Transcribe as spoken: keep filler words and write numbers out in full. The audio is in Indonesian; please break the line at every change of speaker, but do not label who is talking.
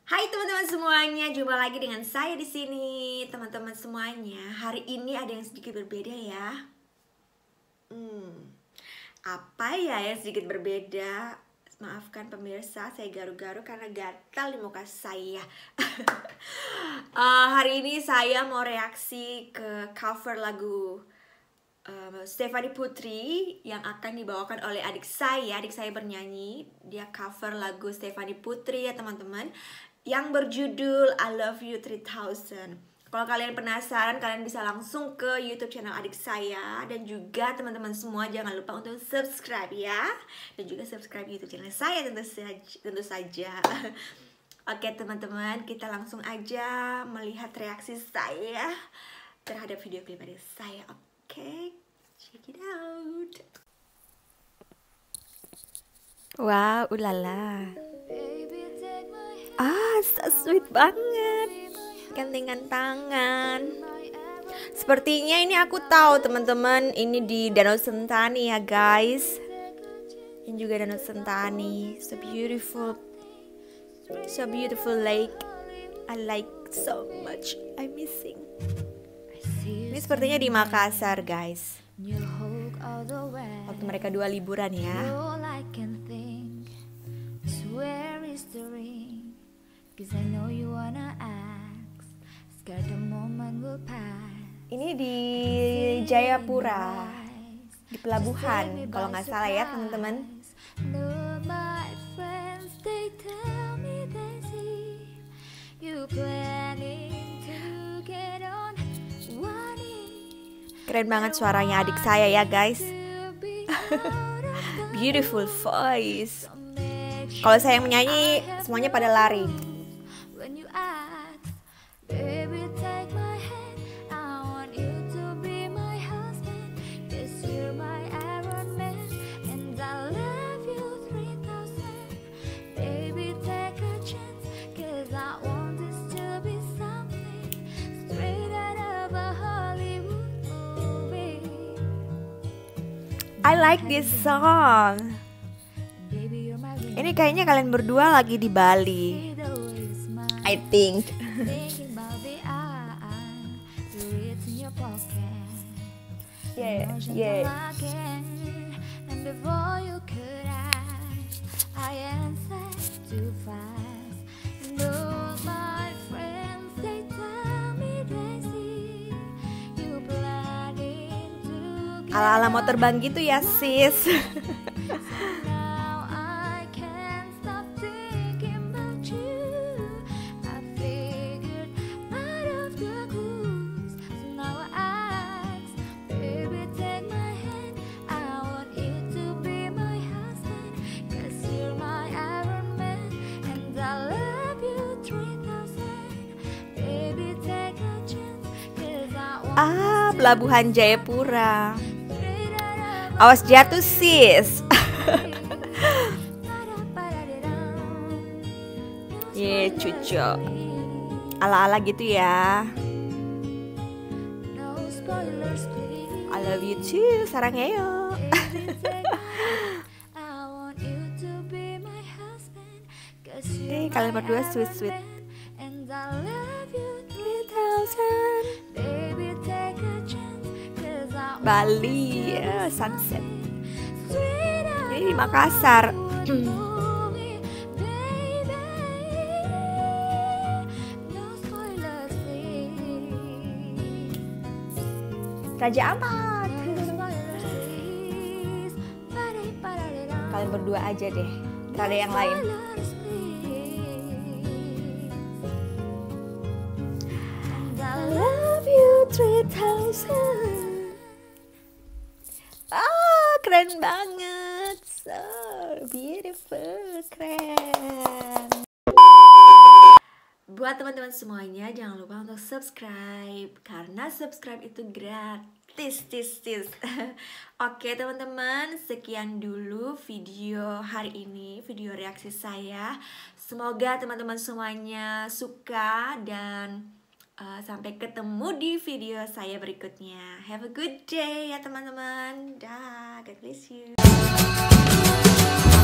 Hai teman-teman semuanya, jumpa lagi dengan saya di sini. Teman-teman semuanya, hari ini ada yang sedikit berbeda ya. Hmm, apa ya yang sedikit berbeda? Maafkan pemirsa, saya garu-garu karena gatal di muka saya. uh, Hari ini saya mau reaksi ke cover lagu uh, Stefany Putri yang akan dibawakan oleh adik saya. Adik saya bernyanyi, dia cover lagu Stefany Putri ya teman-teman, yang berjudul I Love You three thousand. Kalau kalian penasaran, kalian bisa langsung ke YouTube channel adik saya. Dan juga teman-teman semua jangan lupa untuk subscribe ya. Dan juga subscribe YouTube channel saya tentu saja, tentu saja. Oke teman-teman, kita langsung aja melihat reaksi saya terhadap video klip adik saya. Oke, check it out. Wow, ulala. Ah, so sweet banget. Gantengan tangan. Sepertinya ini aku tahu teman-teman, ini di Danau Sentani ya guys. Ini juga Danau Sentani. So beautiful. So beautiful lake. I like so much. I'm missing. Ini sepertinya di Makassar guys. Waktu mereka dua liburan ya. Ini di Jayapura, di pelabuhan kalau nggak salah ya teman-teman. Keren banget suaranya adik saya ya guys. Beautiful voice. Kalau saya yang menyanyi, semuanya pada lari. I like this song. Ini kayaknya kalian berdua lagi di Bali, I think. Yeah, yeah. Ala-ala mau terbang gitu ya sis. Ah, Pelabuhan Jayapura. Awas jatuh sis. Ye, cucu. Ala-ala gitu ya. I love you too, saranghayo. Eh, kalian berdua sweet-sweet. Bali, ya, sunset. Ini di Makassar. Raja Ampat. Kalian berdua aja deh, gak ada yang lain. I love you three thousand. Ah, keren banget. So beautiful, keren. Buat teman-teman semuanya, jangan lupa untuk subscribe, karena subscribe itu gratis, tis, tis. Oke teman-teman, sekian dulu video hari ini, video reaksi saya. Semoga teman-teman semuanya suka dan Uh, sampai ketemu di video saya berikutnya. Have a good day ya teman-teman. Dah, God bless you.